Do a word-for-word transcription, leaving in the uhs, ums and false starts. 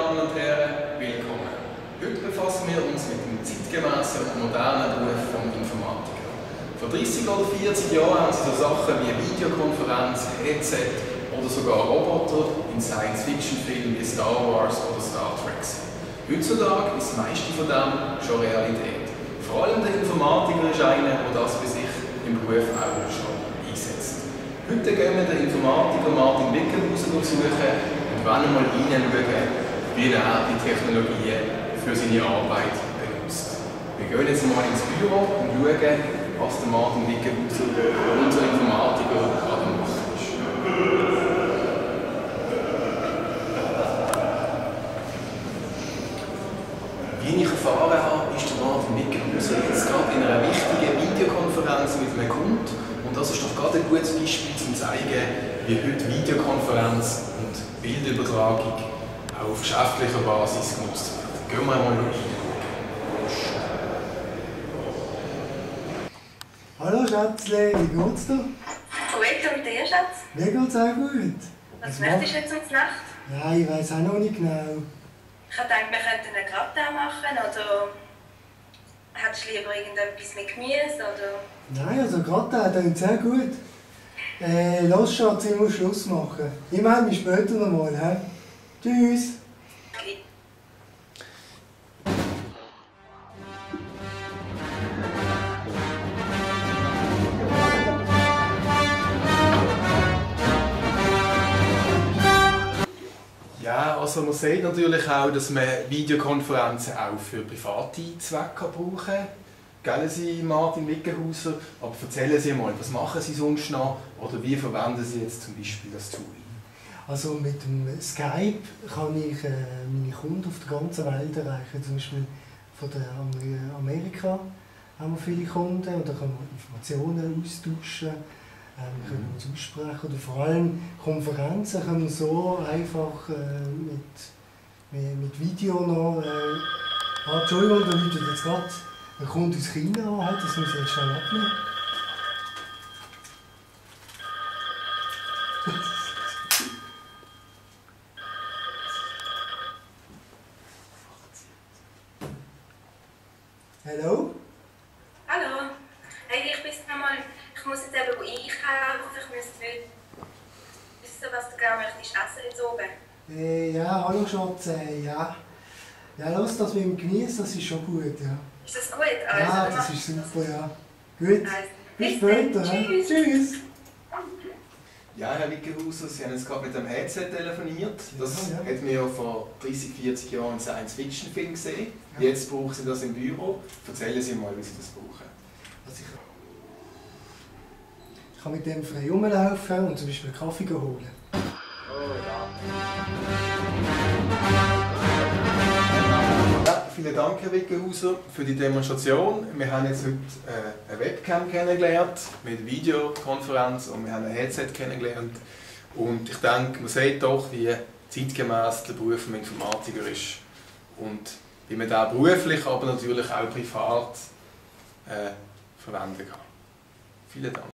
Damen und Herren, willkommen. Heute befassen wir uns mit dem zeitgemäßen und modernen Beruf des Informatikers. Vor dreissig oder vierzig Jahren haben sie so Sachen wie Videokonferenz, Headset oder sogar Roboter in Science-Fiction-Filmen wie Star Wars oder Star Trek. Heutzutage ist das meiste von dem schon Realität. Vor allem der Informatiker ist einer, der das bei sich im Beruf auch schon einsetzt. Heute gehen wir den Informatiker Martin Wickenhauser besuchen und wollen mal hineinschauen, wie er die Technologien für seine Arbeit benutzt. Wir gehen jetzt mal ins Büro und schauen, was der Martin Wickenhauser, unser Informatiker, gerade macht. Wie ich erfahren habe, ist der Martin Wickenhauser jetzt gerade in einer wichtigen Videokonferenz mit einem Kunden. Und das ist doch gerade ein gutes Beispiel, um zu zeigen, wie heute Videokonferenz und Bildübertragung auch auf geschäftlicher Basis genutzt wird. Gehen wir mal rein. Hallo Schätzle, wie geht's dir? Gut, und dir, Schatz? Mir geht's auch gut. Was, Was möchtest du jetzt um die Nacht? Ja, ich weiss auch noch nicht genau. Ich habe gedacht, wir könnten einen Gratin machen, oder hättest du lieber irgendetwas mit Gemüse, oder? Nein, also Gratin klingt sehr gut. Äh, los Schatz, ich muss Schluss machen. Ich melde mich später nochmal, hä? Tschüss! Okay. Ja, also man sieht natürlich auch, dass man Videokonferenzen auch für private Zwecke brauchen kann. Gell, Sie, Martin Wickenhauser? Aber erzählen Sie mal, was machen Sie sonst noch oder wie verwenden Sie jetzt zum Beispiel das Tool? Also mit dem Skype kann ich äh, meine Kunden auf der ganzen Welt erreichen. Zum Beispiel von der Amerika haben wir viele Kunden und da können wir Informationen austauschen. Wir können uns aussprechen oder vor allem Konferenzen können wir so einfach äh, mit, mit Video noch. Äh, ah, Entschuldigung, da läutet jetzt gerade ein Kunde aus China an, halt, das muss ich jetzt schnell abnehmen. Hallo? Hallo. Hey, ich bin's nochmal. Ich muss jetzt eben einkaufen. Ich müsste wissen, was du genau möchtest essen jetzt oben. Äh, ja, hallo Schatz, äh, ja. Ja, los, das mit dem Gemüse, das ist schon gut, ja. Ist das gut? Also, Ja, das ist super, ja. Gut, Also, bis bis später. dann. hä? Tschüss. Tschüss. Ja, Herr Wickenhauser, Sie haben jetzt gerade mit dem Headset telefoniert. Das Ja, ja. hat man ja vor dreissig, vierzig Jahren in Science-Fiction-Film gesehen. Ja. Jetzt brauchen Sie das im Büro. Erzählen Sie mal, wie Sie das brauchen. Also ich, ich kann mit dem frei rumlaufen und zum Beispiel einen Kaffee holen. Ja, vielen Dank, Herr Wickenhauser, für die Demonstration. Wir haben jetzt heute äh, eine Webcam kennengelernt mit Videokonferenz und wir haben ein Headset kennengelernt. Und ich denke, man sieht doch, wie zeitgemäß der Beruf des Informatikers ist und wie man den beruflich, aber natürlich auch privat äh, verwenden kann. Vielen Dank.